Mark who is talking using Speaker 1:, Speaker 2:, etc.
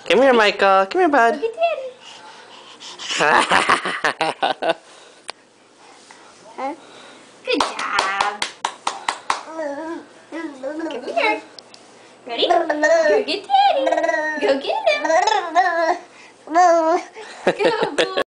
Speaker 1: Come here, Michael. Come here, bud.
Speaker 2: Look at Daddy. Good job. Come here. Ready? Go get Daddy. Go get him. Good boy.